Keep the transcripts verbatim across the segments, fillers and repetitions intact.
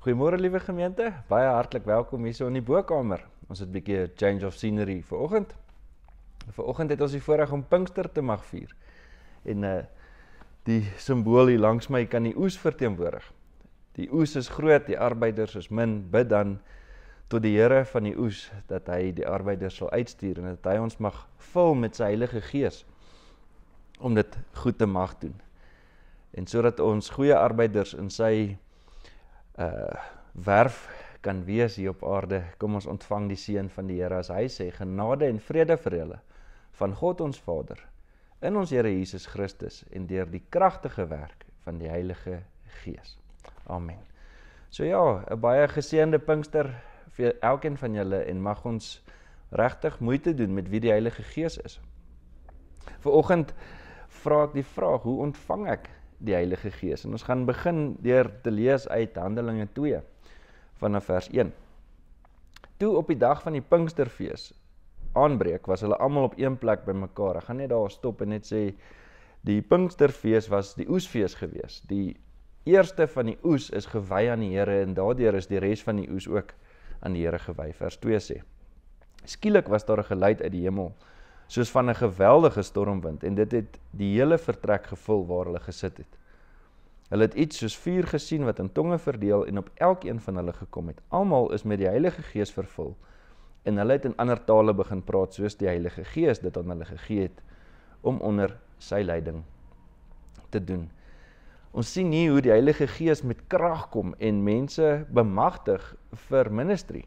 Goeiemôre liewe gemeente, baie hartlik welkom hier so in die bokamer. Ons het 'n bietjie change of scenery vanoggend. Vanoggend het ons die voorreg om Pinkster te mag vier. En uh, die simbool hier langs my kan die oes verteenwoordig. Die oes is groot, die arbeiders is min, bid dan tot die Here van die oes, dat hy die arbeiders sal uitstuur en dat hy ons mag vul met sy Heilige Gees, om dit goed te mag doen. En sodat ons goeie arbeiders in sy uh, werf kan wees hier op aarde, kom ons ontvang die seën van die Here as hy sê, genade en vrede vir julle, van God ons Vader, in ons Here Jesus Christus en deur die kragtige werk van die Heilige Gees. Amen. So ja, 'n baie geseënde Pinkster vir elkeen van julle en mag ons regtig moeite doen met wie die Heilige Gees is. Vanoggend vra ek die vraag, hoe ontvang ek die Heilige Gees? En ons gaan begin deur te lees uit Handelinge twee vanaf vers een. Toe op die dag van die Pinksterfees aanbreek, was hulle almal op een plek bymekaar. Ek gaan net daar stop en net sê, die Pinksterfees was die oesfees gewees. Die eerste van die oes is gewy aan die Here en daardeur is die res van die oes ook aan die Here gewy. Vers twee sê, skielik was daar 'n geluid uit die hemel, soos van 'n geweldige stormwind, en dit het die hele vertrek gevul waar hulle gesit het. Hulle het iets soos vuur gesien wat in tonge verdeel en op elkeen van hulle gekom het. Almal is met die Heilige Gees vervul, en hulle het in ander tale begin praat, soos die Heilige Gees dit aan hulle gegee het, om onder sy leiding te doen. Ons sien hier hoe die Heilige Gees met krag kom en mense bemagtig vir ministry.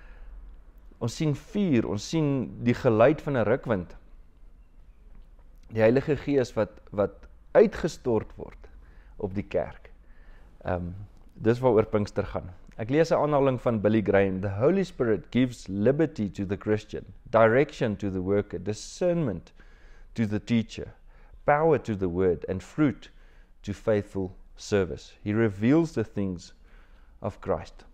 Ons sien vuur, ons sien die geluid van 'n rukwind. Die Heilige Gees wat, wat uitgestort word op die kerk. Um, dis waaroor Pinkster gaan. Ek lees 'n aanhaling van Billy Graham. The Holy Spirit gives liberty to the Christian, direction to the worker, discernment to the teacher, power to the word, and fruit to faithful service. He reveals the things of Christ.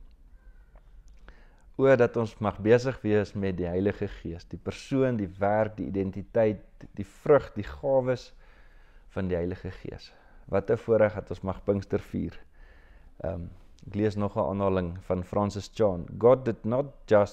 Oor dat ons mag besig wees met die Heilige Gees, die persoon, die werk, die identiteit, die vrug, die gawes van die Heilige Gees. Wat 'n voorreg dat ons mag Pinkster vier. Um, ek lees nog 'n aanhaling van Francis Chan. God did not just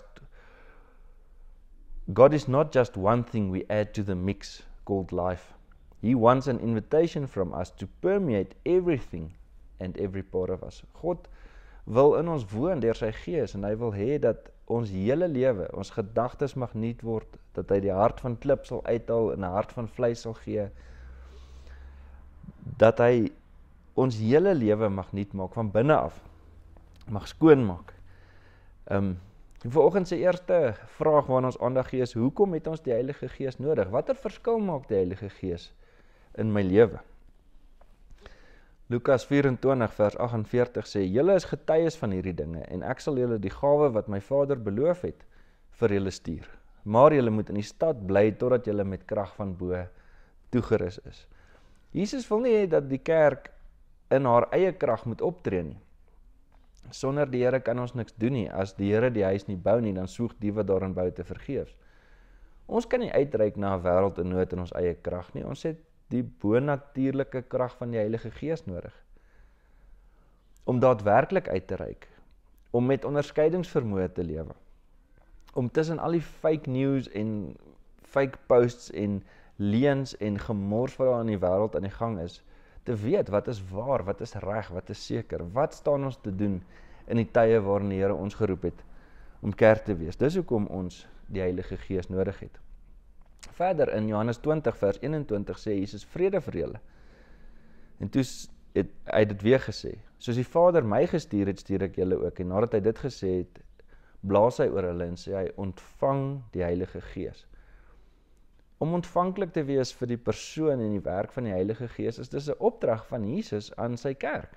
God is not just one thing we add to the mix called life. He wants an invitation from us to permeate everything and every part of us. God wil in ons woon deur sy Gees en hy wil hê dat ons hele lewe, ons gedagtes mag nuut word, dat hy die hart van klip sal uithaal en 'n hart van vleis sal gee, dat hy ons hele lewe mag nuut maak van binne af, mag skoon maak. Um, vanoggend se eerste vraag waarna ons aandag gee is, hoekom het ons die Heilige Gees nodig? Watter verskil maak die Heilige Gees in my lewe? Lukas vyf-en-twintig vers agt en veertig sê, julle is getuies van hierdie dinge, en ek sal julle die gawe wat my Vader beloof het, vir julle stuur. Maar julle moet in die stad bly, totdat julle met krag van bo toegerus is. Jesus wil nie hê dat die kerk in haar eie krag moet optree nie. Sonder die Here kan ons niks doen nie. As die Here die huis nie bou nie, dan soeg die wat daarin bou te vergeefs. Ons kan nie uitreik na 'n wêreld in nood in ons eie krag nie. Ons het die bonatuurlike krag van die Heilige Gees nodig. Om daadwerklik uit te reik. Om met onderskeidingsvermoë te lewe. Om tussen al die fake news en fake posts en leuns en gemors wat daar in die wêreld aan die gang is, te weet wat is waar, wat is reg, wat is seker, wat staan ons te doen in die tye waarin die Here ons geroep het om kerk te wees. Dis hoekom ons die Heilige Gees nodig het. Verder in Johannes twintig vers eenentwintig sê Jesus, vrede vir julle. En toe het hy dit weer gesê, soos die Vader my gestuur het, stuur ek julle ook. En nadat hy dit gesê het, blaas hy oor hulle en sê hy, ontvang die Heilige Gees. Om ontvanklik te wees vir die persoon en die werk van die Heilige Gees, is dis 'n opdrag van Jesus aan sy kerk.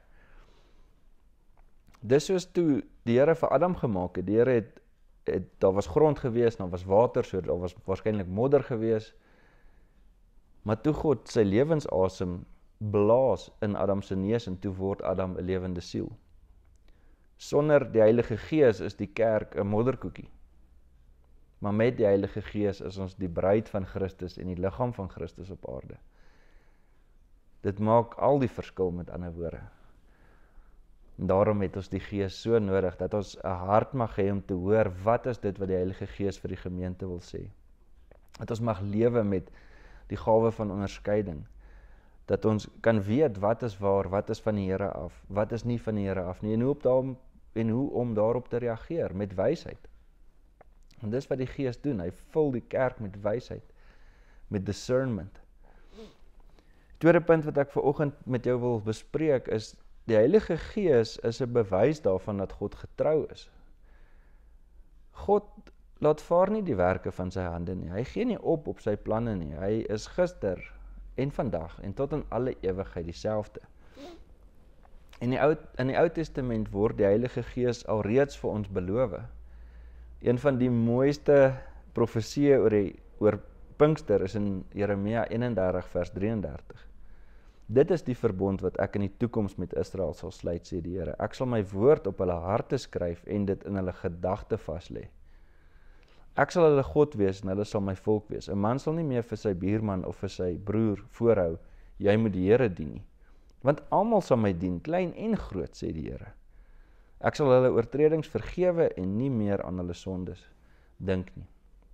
Dis soos toe die Here vir Adam gemaak het, die Here het, het, daar was grond gewees, daar was water, so daar was waarskynlik modder gewees, maar toe God sy lewensasem blaas in Adam se neus en toe word Adam 'n lewende siel. Sonder die Heilige Gees is die kerk 'n modderkoekie. Maar met die Heilige Gees is ons die bruid van Christus en die liggaam van Christus op aarde. Dit maak al die verskil met ander woorde. En daarom het ons die Gees so nodig, dat ons 'n hart mag hê om te hoor, wat is dit wat die Heilige Gees vir die gemeente wil sê. Dat ons mag lewe met die gawe van onderskeiding. Dat ons kan weet wat is waar, wat is van die Here af, wat is nie van die Here af nie, en hoe, op daarom, en hoe om daarop te reageer, met wysheid. En dis wat die Gees doen, hy vul die kerk met wysheid, met discernment. Tweede punt wat ek vanoggend met jou wil bespreek is, die Heilige Gees is 'n bewys daarvan dat God getrou is. God laat vaar nie die werke van sy hande nie, hy gee nie op op sy planne nie, hy is gister en vandag en tot in alle ewigheid dieselfde. In die Ou, in die Ou Testament word die Heilige Gees alreeds vir ons beloof. Een van die mooiste profesieë oor, die, oor Pinkster is in Jeremia eenendertig vers drieëndertig. Dit is die verbond wat ek in die toekoms met Israel sal sluit, sê die Here. Ek sal my woord op hulle harte skryf en dit in hulle gedagte vaslê. Ek sal hulle God wees en hulle sal my volk wees. 'n Man sal nie meer vir sy buurman of vir sy broer voorhou, jy moet die Here dien nie. Want almal sal my dien, klein en groot, sê die Here. Ek sal hulle oortredings vergewe en nie meer aan hulle sondes dink nie.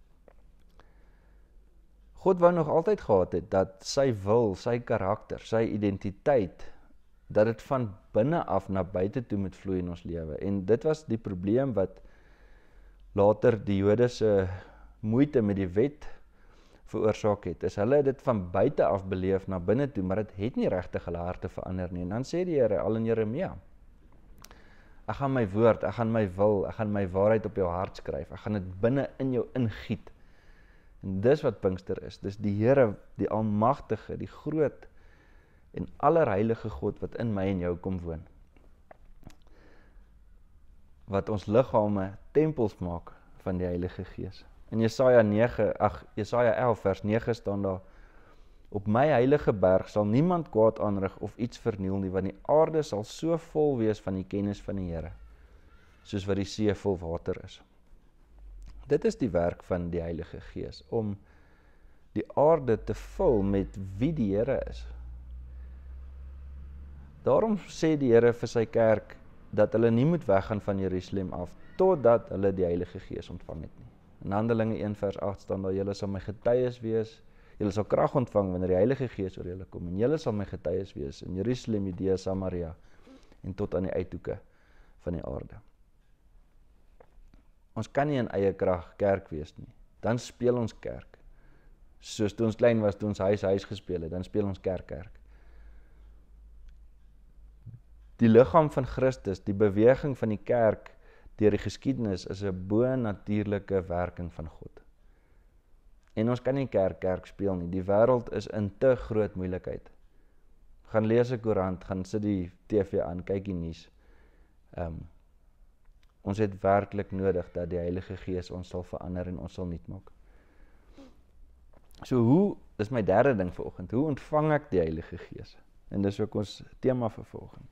God wou nog altyd gehad het dat sy wil, sy karakter, sy identiteit, dat dit van binne af na buite toe moet vloei in ons lewe. En dit was die probleem wat later die Jode se moeite met die wet veroorsaak het. Is hulle het dit van buite af beleef na binne toe, maar dit het nie regtig hulle harte verander nie. En dan sê die Here al in Jeremia, ek gaan my woord, ek gaan my wil, ek gaan my waarheid op jou hart skryf, ek gaan dit binne in jou ingiet. En dis wat Pinkster is, dis die Here, die Almagtige, die groot en allerheilige God wat in my en jou kom woon. Wat ons liggame tempels maak van die Heilige Gees. In Jesaja nege, ag Jesaja elf vers nege staan daar: Op my heilige berg sal niemand kwaad aanrig of iets verniel nie, want die aarde sal so vol wees van die kennis van die Here, soos wat die see vol water is. Dit is die werk van die Heilige Gees, om die aarde te vul met wie die Here is. Daarom sê die Here vir sy kerk, dat hulle nie moet weggaan van Jerusalem af, totdat hulle die Heilige Gees ontvang het nie. In Handelinge een vers agt staan daar, julle sal my getuies wees, julle sal krag ontvang wanneer die Heilige Gees oor julle kom, en julle sal my getuies wees in Jerusalem, Judea, Samaria, en tot aan die uithoeke van die aarde. Ons kan nie in eie krag kerk wees nie, dan speel ons kerk. Soos toe ons klein was, toe ons huis huis gespeel het, dan speel ons kerk kerk. Die liggaam van Christus, die beweging van die kerk deur die geskiedenis is 'n bo-natuurlike werking van God. En ons kan nie kerk kerk speel nie. Die wêreld is in te groot moeilikheid. Gaan lees 'n koerant, gaan sit die T V aan, kyk die nuus. Um, ons het werklik nodig dat die Heilige Gees ons sal verander en ons sal nuut maak. So hoe, dis my derde ding vanoggend, hoe ontvang ek die Heilige Gees? En dis ook ons tema vir vanoggend.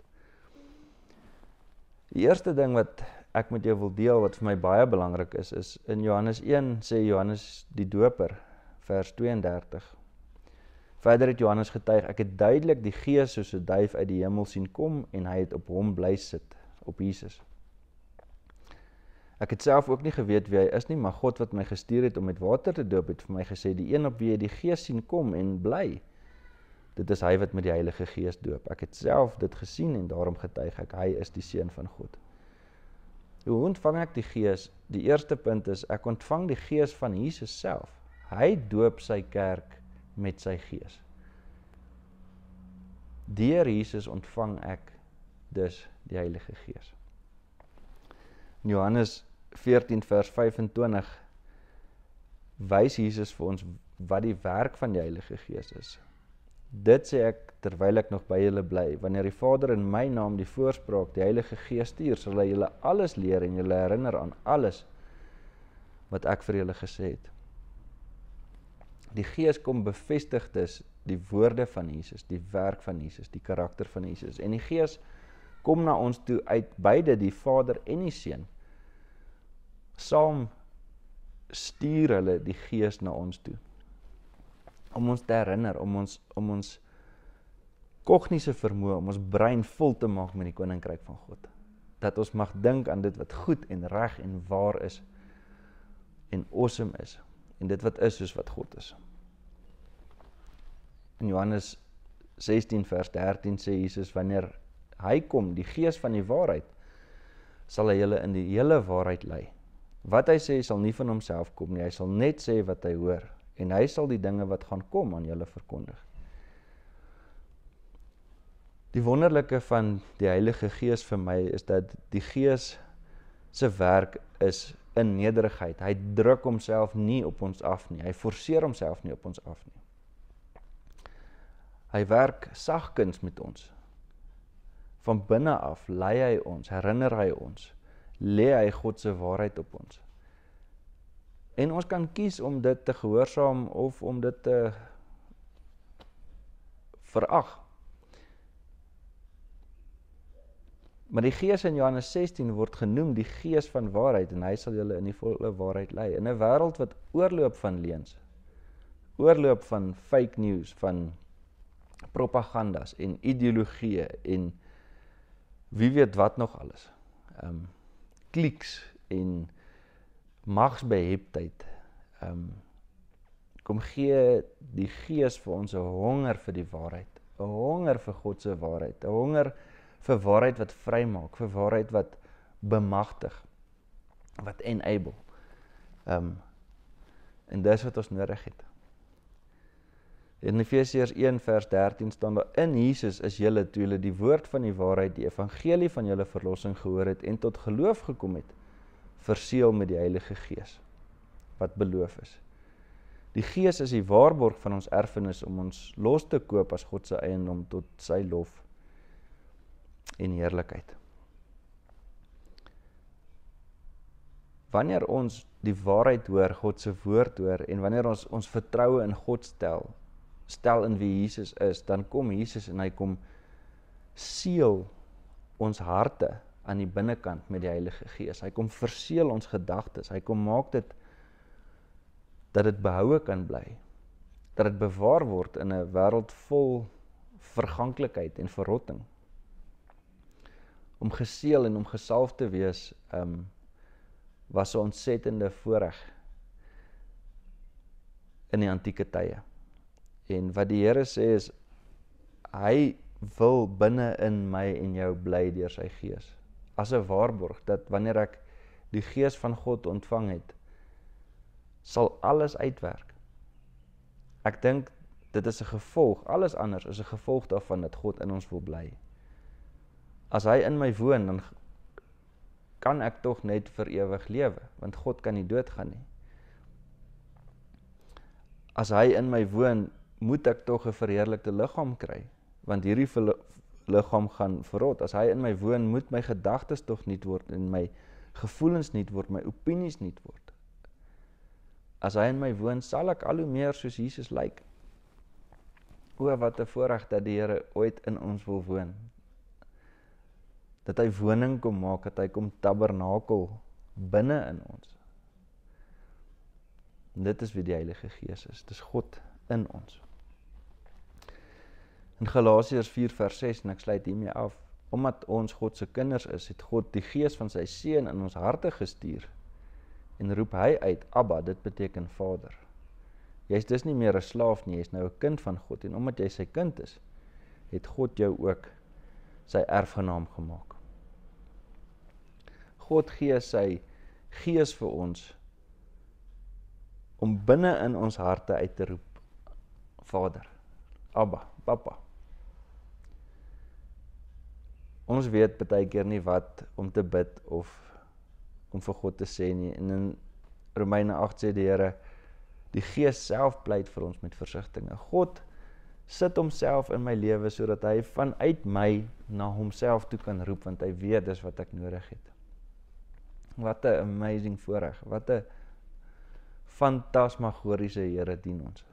Die eerste ding wat ek met jou wil deel, wat vir my baie belangrik is, is in Johannes een sê Johannes die Doper, vers tweeëndertig. Verder het Johannes getuig, ek het duidelik die Gees soos 'n duif uit die hemel sien kom, en hy het op hom bly sit, op Jesus. Ek het self ook nie geweet wie hy is nie, maar God wat my gestuur het om met water te doop, het vir my gesê, die een op wie jy die Gees sien kom en bly, dit is hy wat met die Heilige Gees doop. Ek het self dit gesien en daarom getuig ek, hy is die Seun van God. Hoe ontvang ek die Gees? Die eerste punt is, ek ontvang die Gees van Jesus self. Hy doop sy kerk met sy Gees. Deur Jesus ontvang ek dus die Heilige Gees. In Johannes veertien vers vyf-en-twintig wys Jesus vir ons wat die werk van die Heilige Gees is. Dit sê ek terwyl ek nog by julle bly. Wanneer die Vader in my naam die voorspraak, die Heilige Gees stuur, sal hy julle alles leer en julle herinner aan alles wat ek vir julle gesê het. Die Gees kom bevestig dus die woorde van Jesus, die werk van Jesus, die karakter van Jesus. En die Gees kom na ons toe uit beide die Vader en die Seun. Saam stuur hulle die Gees na ons toe. Om ons te herinner, om ons, om ons kogniese vermoë om ons brein vol te maak met die koninkryk van God. Dat ons mag dink aan dit wat goed en reg en waar is en awesome is en dit wat is soos wat God is. In Johannes sestien vers dertien sê Jesus, wanneer hy kom, die Gees van die waarheid, sal hy julle in die hele waarheid lei. Wat hy sê sal nie van homself kom nie, hy sal net sê wat hy hoor, en hy sal die dinge wat gaan kom aan julle verkondig. Die wonderlike van die Heilige Gees vir my is dat die Gees se werk is in nederigheid. Hy druk homself nie op ons af nie, hy forceer homself nie op ons af nie. Hy werk sagkens met ons. Van binne af lei hy ons, herinner hy ons, lê hy God se waarheid op ons. En ons kan kies om dit te gehoorsaam of om dit te verag. Maar die Gees in Johannes sestien word genoem die Gees van waarheid en hy sal julle in die volle waarheid lei. In 'n wêreld wat oorloop van leuns, oorloop van fake news, van propagandas en ideologieë en wie weet wat nog alles. Um, kliks en magsbeheptheid. Um, kom gee die Gees vir ons 'n honger vir die waarheid, 'n honger vir God se waarheid, 'n honger vir waarheid wat vrymaak, vir waarheid wat bemagtig, wat enable. Um, en dis wat ons nodig het. In Efesiërs een vers dertien staan daar, in Jesus is julle toe julle die woord van die waarheid, die evangelie van julle verlossing gehoor het en tot geloof gekom het, verseël met die Heilige Gees, wat beloof is. Die Gees is die waarborg van ons erfenis om ons los te koop as God se eiendom tot sy lof en heerlikheid. Wanneer ons die waarheid hoor, God se woord hoor, en wanneer ons ons vertroue in God stel, stel in wie Jesus is, dan kom Jesus en hy kom seël ons harte aan die binnekant met die Heilige Gees. Hy kom verseël ons gedagtes, hy kom maak dit dat dit behoue kan bly, dat dit bewaar word in 'n wêreld vol verganklikheid en verrotting. Om geseël en om gesalf te wees, um, was 'n ontsettende voorreg in die antieke tye. En wat die Here sê is, hy wil binne in my en jou bly deur sy Gees. As 'n waarborg, dat wanneer ek die Gees van God ontvang het, sal alles uitwerk. Ek dink, dit is 'n gevolg, alles anders is 'n gevolg daarvan dat God in ons wil bly. As hy in my woon, dan kan ek tog net vir ewig lewe, want God kan nie doodgaan nie. As hy in my woon, moet ek tog 'n verheerlikte liggaam kry, want hierdie liggaam gaan verrot. As hy in my woon, moet my gedagtes tog nuut word en my gevoelens nuut word, my opinies nuut word. As hy in my woon, sal ek al hoe meer soos Jesus lyk. O, wat 'n voorreg dat die Here ooit in ons wil woon. Dat hy woning kom maak, dat hy kom tabernakel binne in ons. En dit is wie die Heilige Gees is, dit is God in ons. In Galasiërs vier vers ses, en ek sluit hiermee af, omdat ons God se kinders is, het God die Gees van sy Seun in ons harte gestuur, en roep hy uit, Abba, dit beteken Vader. Jy is dus nie meer 'n slaaf nie, jy is nou 'n kind van God, en omdat jy sy kind is, het God jou ook sy erfgenaam gemaak. God gee sy Gees vir ons, om binne in ons harte uit te roep, Vader, Abba, Papa. Ons weet baie keer nie wat om te bid of om vir God te sê nie. En in Romeine agt sê die Here, die Gees self pleit vir ons met versigtinge. God sit homself in my lewe sodat hy vanuit my na homself toe kan roep, want hy weet dis wat ek nodig het. Wat 'n amazing voorreg, wat 'n fantasmagoriese Here dien ons.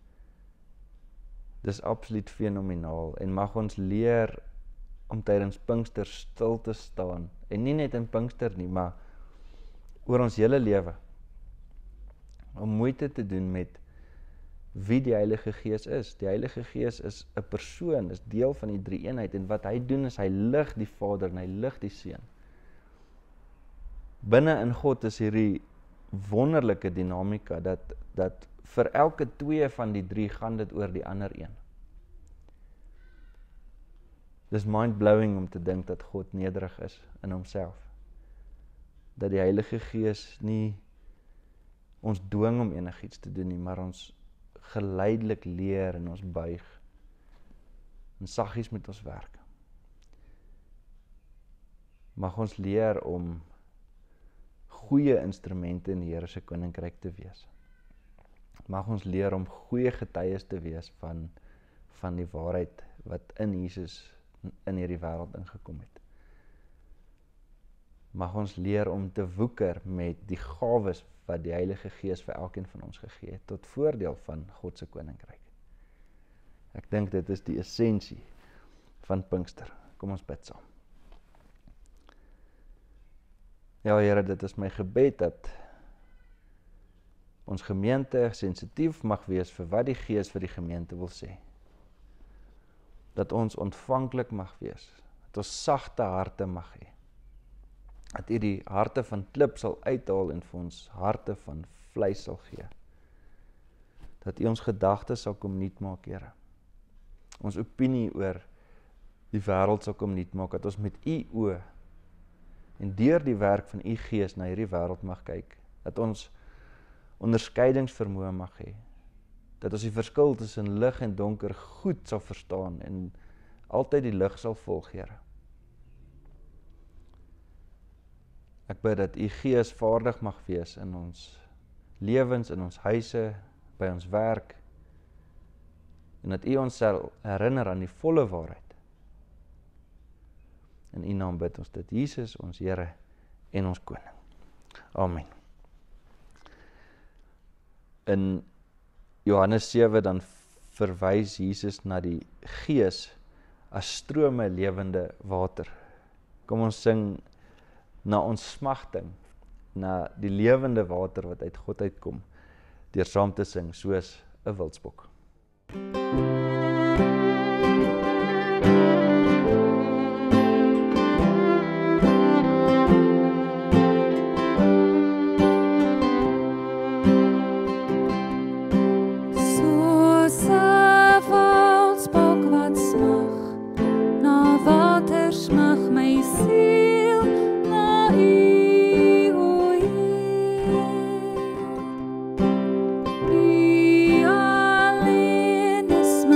Dis absoluut fenomenaal en mag ons leer om tydens Pinkster stil te staan en nie net in Pinkster nie, maar oor ons hele lewe om moeite te doen met wie die Heilige Gees is. Die Heilige Gees is 'n persoon, is deel van die drie eenheid, en wat hy doen is hy lig die Vader en hy lig die Seun. Binne in God is hierdie wonderlike dinamika, dat, dat vir elke twee van die drie gaan dit oor die ander een. Dis mind-blowing om te dink dat God nederig is in homself. Dat die Heilige Gees nie ons dwing om enigiets te doen nie, maar ons geleidelik leer en ons buig. En saggies met ons werk. Mag ons leer om goeie instrumente in die Here se koninkryk te wees. Mag ons leer om goeie getuies te wees van, van die waarheid wat in Jesus in hierdie wêreld ingekom het. Mag ons leer om te woeker met die gawes wat die Heilige Gees vir elkeen van ons gegee het, tot voordeel van God se koninkryk. Ek dink dit is die essensie van Pinkster. Kom ons bid saam. Ja, Here, dit is my gebed dat ons gemeente sensitief mag wees vir wat die Gees vir die gemeente wil sê. Dat ons ontvanklik mag wees, dat ons sagte harte mag hê. Dat U die harte van klip sal uithaal en vir ons harte van vleis sal gee. Dat U ons gedagtes sal kom nuut maak, Here. Ons opinie oor die wêreld sal kom nuut maak, dat ons met U oë en deur die werk van U Gees na hierdie wêreld mag kyk. Dat ons onderskeidingsvermoë mag hê. Dat ons die verskil tussen lig en donker goed sal verstaan en altyd die lig sal volg, Here. Ek bid dat U Gees vaardig mag wees in ons lewens, in ons huise, by ons werk, en dat U ons sal herinner aan die volle waarheid. In U naam bid ons dit, Jesus, ons Here en ons Koning. Amen. In Johannes sewe dan verwys Jesus na die Gees as strome lewende water. Kom ons sing na ons smagting, na die lewende water wat uit God uitkom, deur saam te sing soos 'n wildsbok. Alleen is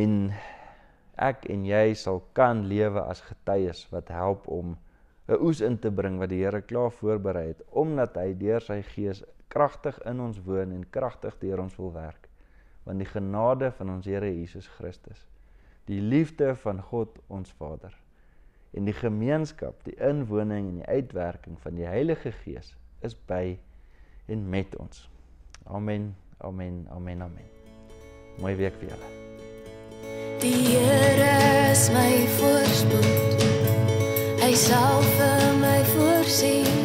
En ek en jy sal kan lewe as getuies wat help om 'n oes in te bring wat die Here klaar voorberei het, omdat hy deur sy Gees kragtig in ons woon en kragtig deur ons wil werk. Want die genade van ons Here Jesus Christus, die liefde van God ons Vader, en die gemeenskap, die inwoning en die uitwerking van die Heilige Gees is by en met ons. Amen, amen, amen, amen. Mooi week vir julle. Die Here is my voorspoed, hy sal vir my voorsien.